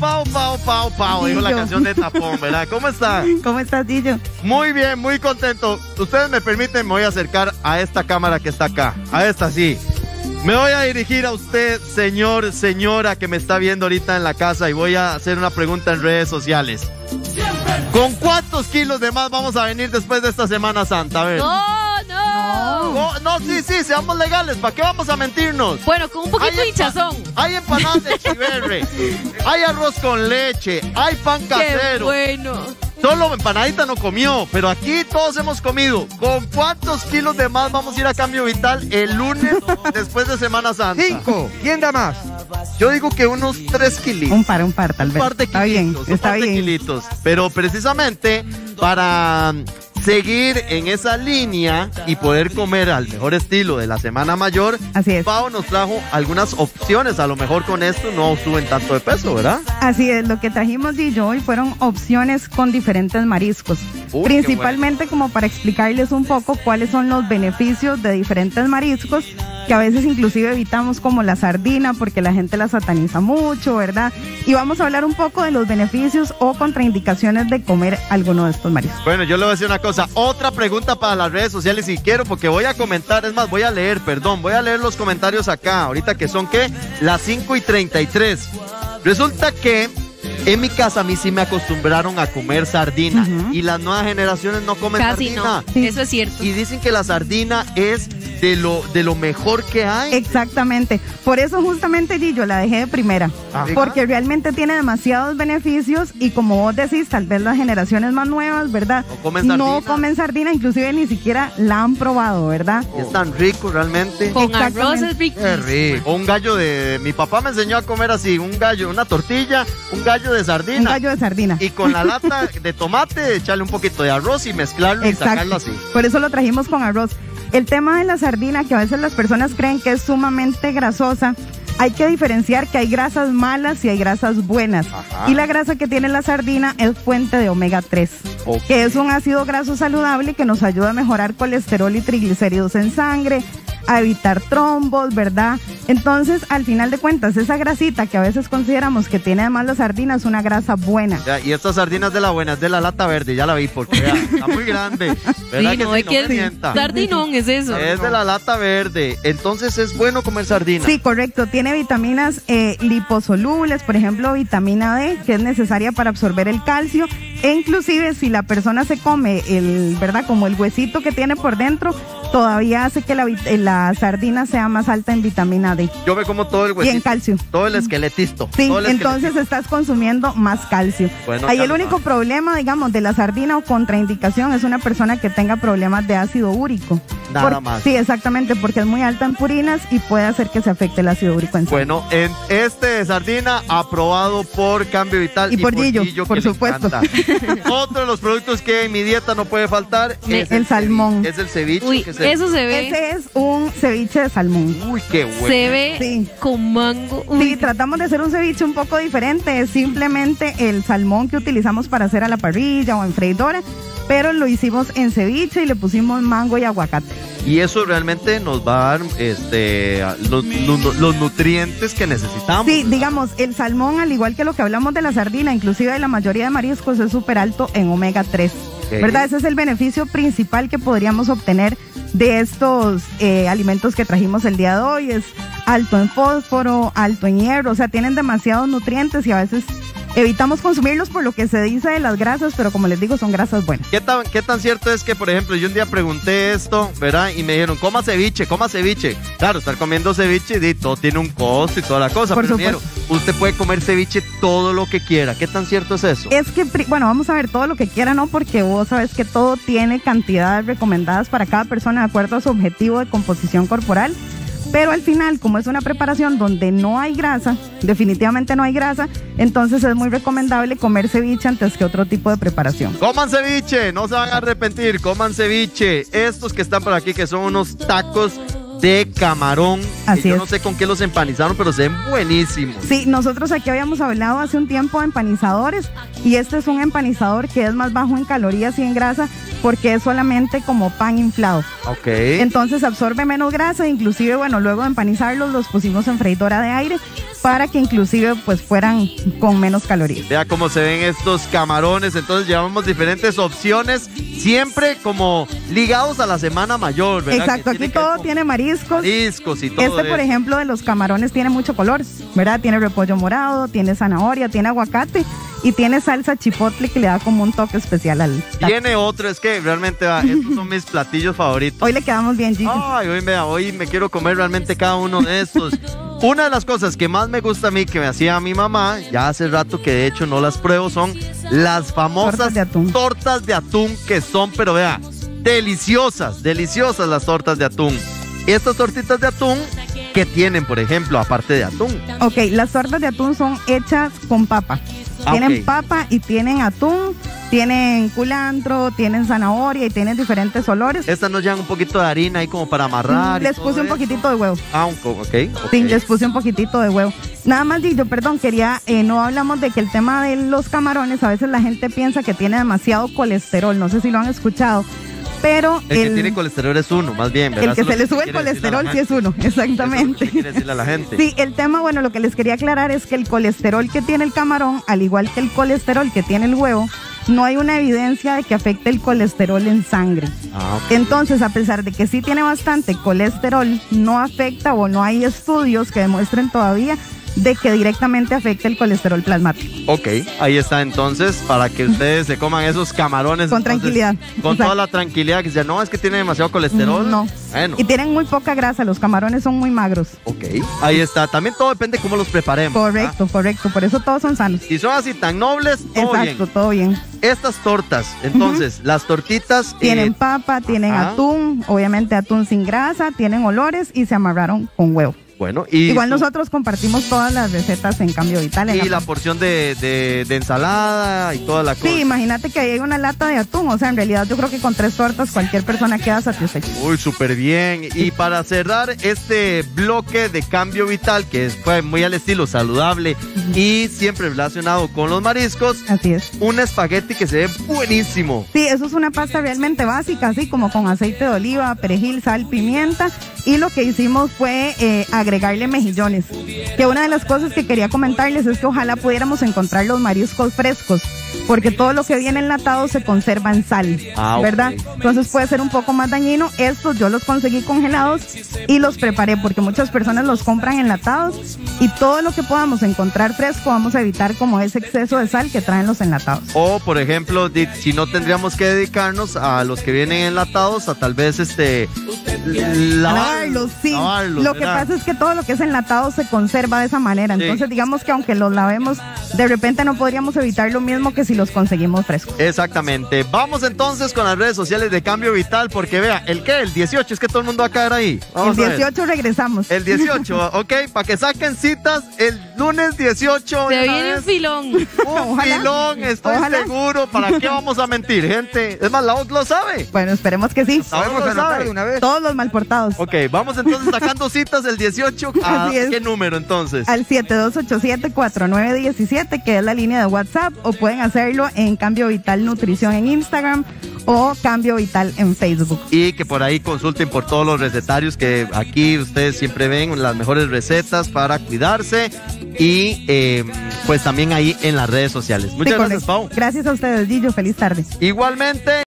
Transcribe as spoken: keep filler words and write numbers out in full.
pao, pao, pao, pao, dijo la canción de Tapón, ¿verdad? ¿Cómo está? ¿Cómo estás, Gillo? Muy bien, muy contento. Ustedes me permiten, me voy a acercar a esta cámara que está acá. A esta, sí. Me voy a dirigir a usted, señor, señora, que me está viendo ahorita en la casa, y voy a hacer una pregunta en redes sociales. ¿Con cuántos kilos de más vamos a venir después de esta Semana Santa? A ver. No, no. No, no, sí, sí, seamos legales. ¿Para qué vamos a mentirnos? Bueno, con un poquito Hay de empa- hinchazón. Hay empanadas de chiverre, hay arroz con leche, hay pan Qué casero. bueno. Solo empanadita no comió, pero aquí todos hemos comido. ¿Con cuántos kilos de más vamos a ir a Cambio Vital el lunes después de Semana Santa? Cinco. ¿Quién da más? Yo digo que unos tres kilitos. Un par, un par, tal Un vez. par de Está bien, kilitos, un está par de bien. kilitos. Pero precisamente para seguir en esa línea y poder comer al mejor estilo de la Semana Mayor, Así es. Pau nos trajo algunas opciones. A lo mejor con esto no suben tanto de peso, ¿verdad? Así es, lo que trajimos y yo hoy fueron opciones con diferentes mariscos. Uy, Principalmente como para explicarles un poco cuáles son los beneficios de diferentes mariscos, que a veces inclusive evitamos, como la sardina, porque la gente la sataniza mucho, ¿verdad? Y vamos a hablar un poco de los beneficios o contraindicaciones de comer alguno de estos mariscos. Bueno, yo le voy a decir una cosa. Otra pregunta para las redes sociales si quiero, porque voy a comentar, es más, voy a leer, perdón, voy a leer los comentarios acá, ahorita que son, ¿qué? Las cinco y treinta y tres. Resulta que en mi casa a mí sí me acostumbraron a comer sardina, Uh-huh. y las nuevas generaciones no comen Casi sardina. no. Sí. Eso es cierto. Y dicen que la sardina es de lo, de lo mejor que hay. Exactamente. Por eso justamente, Gillo, la dejé de primera. Ajá. Porque realmente tiene demasiados beneficios y como vos decís, tal vez las generaciones más nuevas, ¿verdad? No comen sardina. No comen sardina, inclusive ni siquiera la han probado, ¿verdad? Y es tan rico realmente. Con arroz Exactamente. es rico. Qué rico. O un gallo de... Mi papá me enseñó a comer así, un gallo, una tortilla, un gallo de sardina. Un gallo de sardina. Y con la lata de tomate, echarle un poquito de arroz y mezclarlo y sacarlo así. Por eso lo trajimos con arroz. El tema de la sardina, que a veces las personas creen que es sumamente grasosa, hay que diferenciar que hay grasas malas y hay grasas buenas. Ajá. Y la grasa que tiene la sardina es fuente de omega tres, Ok. que es un ácido graso saludable que nos ayuda a mejorar colesterol y triglicéridos en sangre, a evitar trombos, ¿verdad? Entonces, al final de cuentas, esa grasita que a veces consideramos que tiene además la sardina es una grasa buena. Ya, y estas sardinas de la buena, es de la lata verde, ya la vi porque vea, está muy grande. ¿Verdad Sí, que no, sí? es No que me mienta. sardinón es eso. Es de la lata verde, entonces es bueno comer sardina. Sí, correcto. Tiene vitaminas eh, liposolubles, por ejemplo, vitamina D, que es necesaria para absorber el calcio. E inclusive si la persona se come el, ¿verdad? Como el huesito que tiene por dentro, todavía hace que la, vit- eh, la sardina sea más alta en vitamina D Yo me como todo el y huesito. en calcio. Todo el esqueletisto. Sí, todo el entonces estás consumiendo más calcio. Bueno, Ahí el calma. único problema, digamos, de la sardina o contraindicación es una persona que tenga problemas de ácido úrico. Nada Por- más. Sí, exactamente, porque es muy alta en purinas y puede hacer que se afecte el ácido úrico en sangre. Bueno, en este de sardina aprobado por Cambio Vital Y por Gillo, por que le supuesto. encanta. Otro de los productos que en mi dieta no puede faltar Me- es el salmón. ceviche. Es el ceviche. Uy, que es el- eso se ve. Ese es un ceviche de salmón. Uy, qué bueno. Se ve Sí. con mango. Uy, Sí, tratamos de hacer un ceviche un poco diferente, es simplemente el salmón que utilizamos para hacer a la parrilla o en freidora, pero lo hicimos en ceviche y le pusimos mango y aguacate. Y eso realmente nos va a dar este, los, los- los nutrientes que necesitamos. Sí, digamos, el salmón, al igual que lo que hablamos de la sardina, inclusive de la mayoría de mariscos, es súper alto en omega tres, Ok. ¿verdad? Ese es el beneficio principal que podríamos obtener de estos eh, alimentos que trajimos el día de hoy. Es alto en fósforo, alto en hierro, o sea, tienen demasiados nutrientes y a veces evitamos consumirlos por lo que se dice de las grasas, pero como les digo, son grasas buenas. ¿Qué tan, ¿Qué tan cierto es que, por ejemplo, yo un día pregunté esto, ¿verdad? Y me dijeron, coma ceviche, coma ceviche. Claro, estar comiendo ceviche, y todo tiene un costo y toda la cosa. Por pero supuesto. dijeron, usted puede comer ceviche todo lo que quiera. ¿Qué tan cierto es eso? Es que, pri- bueno, vamos a ver todo lo que quiera, ¿no? Porque vos sabes que todo tiene cantidades recomendadas para cada persona de acuerdo a su objetivo de composición corporal. Pero al final, como es una preparación donde no hay grasa, definitivamente no hay grasa, entonces es muy recomendable comer ceviche antes que otro tipo de preparación. Coman ceviche, no se van a arrepentir, coman ceviche. Estos que están por aquí, que son unos tacos de camarón. Así que yo es. no sé con qué los empanizaron, pero se ven buenísimos. Sí, nosotros aquí habíamos hablado hace un tiempo de empanizadores y este es un empanizador que es más bajo en calorías y en grasa porque es solamente como pan inflado. Ok. Entonces absorbe menos grasa, inclusive, bueno, luego de empanizarlos los pusimos en freidora de aire para que inclusive pues fueran con menos calorías. Vea cómo se ven estos camarones. Entonces llevamos diferentes opciones, siempre como ligados a la semana mayor, ¿verdad? Exacto, Que aquí tiene que ver todo con tiene mariscos. mariscos y todo Este, por eso. ejemplo, de los camarones tiene mucho color, ¿verdad? Tiene repollo morado, tiene zanahoria, tiene aguacate y tiene salsa chipotle que le da como un toque especial al taco. Tiene otro, es que realmente va, estos son mis platillos favoritos. Hoy le quedamos bien, Gigi. Ay, hoy, vea, hoy me quiero comer realmente cada uno de estos. Una de las cosas que más me gusta a mí, que me hacía mi mamá, ya hace rato que de hecho no las pruebo, son las famosas Tortas de atún. tortas de atún, que son, pero vea, deliciosas, deliciosas las tortas de atún. Estas tortitas de atún, ¿qué tienen, por ejemplo, aparte de atún? Ok, las tortas de atún son hechas con papa. Ah, Tienen ok. papa y tienen atún, tienen culantro, tienen zanahoria y tienen diferentes olores. Estas nos llevan un poquito de harina ahí como para amarrar. y Les todo puse un eso. poquitito de huevo. Ah, un co- ok, ok. Sí, les puse un poquitito de huevo. Nada más, Gillo, perdón, quería, eh, no hablamos de que el tema de los camarones, a veces la gente piensa que tiene demasiado colesterol, no sé si lo han escuchado, pero El que tiene colesterol es uno, más bien, ¿verdad? el que Eso es se lo le sube el quiere decirle a la colesterol sí es gente. uno, Eso es lo exactamente. que quiere decirle a la gente. Sí, el tema, bueno, lo que les quería aclarar es que el colesterol que tiene el camarón, al igual que el colesterol que tiene el huevo, no hay una evidencia de que afecte el colesterol en sangre. Ah, ok. Entonces, a pesar de que sí tiene bastante colesterol, no afecta o no hay estudios que demuestren todavía de que directamente afecte el colesterol plasmático. Ok, ahí está entonces, para que ustedes se coman esos camarones. Con entonces, tranquilidad. Con Exacto. toda la tranquilidad, que sea, no, es que tiene demasiado colesterol. No. Bueno, Y tienen muy poca grasa, los camarones son muy magros. ok, ahí está. También todo depende de cómo los preparemos. Correcto, correcto, por eso todos son sanos. ¿Ah? Si son así tan nobles, todo Exacto, bien. todo bien. Estas tortas, entonces, las tortitas... Tienen eh, papa, tienen ajá. atún, obviamente atún sin grasa, tienen olores y se amarraron con huevo. bueno, y... Igual su- nosotros compartimos todas las recetas en Cambio Vital. en Y la página. porción de, de, de ensalada y toda la cosa. Sí, imagínate que ahí hay una lata de atún, o sea, en realidad yo creo que con tres tortas cualquier persona queda satisfecha. Uy, súper bien. Y para cerrar este bloque de Cambio Vital, que fue muy al estilo saludable y siempre relacionado con los mariscos, Así es. un espagueti que se ve buenísimo. Sí, eso es una pasta realmente básica, así como con aceite de oliva, perejil, sal, pimienta. Y lo que hicimos fue eh, agregarle mejillones. Que una de las cosas que quería comentarles es que ojalá pudiéramos encontrar los mariscos frescos, porque todo lo que viene enlatado se conserva en sal, Ah, ok. ¿verdad? Entonces puede ser un poco más dañino. Estos yo los conseguí congelados y los preparé, porque muchas personas los compran enlatados y todo lo que podamos encontrar fresco vamos a evitar como ese exceso de sal que traen los enlatados. O, por ejemplo, di- si no tendríamos que dedicarnos a los que vienen enlatados, a tal vez este lavar- Lavarlos, sí. lavarlos, lo que ¿verdad? pasa es que todo lo que es enlatado se conserva de esa manera. Sí. Entonces, digamos que aunque los lavemos, de repente no podríamos evitar lo mismo que si los conseguimos frescos. Exactamente. Vamos entonces con las redes sociales de Cambio Vital, porque vea, ¿el qué? El dieciocho, es que todo el mundo va a caer ahí. Vamos El a ver. dieciocho regresamos. El dieciocho, ok, para que saquen citas el lunes dieciocho. Se una viene vez. un filón. Un Ojalá. filón, estoy Ojalá. seguro. ¿Para qué vamos a mentir, gente? Es más, la O C lo sabe. Bueno, esperemos que sí. La O C lo sabe. vez. Todos los malportados. Ok, vamos entonces sacando citas el dieciocho. ¿A Así es. qué número entonces? Al siete dos ocho siete, cuatro nueve uno siete, que es la línea de WhatsApp, o pueden hacerlo en Cambio Vital Nutrición en Instagram o Cambio Vital en Facebook. Y que por ahí consulten por todos los recetarios que aquí ustedes siempre ven las mejores recetas para cuidarse y eh, pues también ahí en las redes sociales. Muchas Sí, gracias, correcto. Pau. Gracias a ustedes, Gillo. Feliz tarde. Igualmente.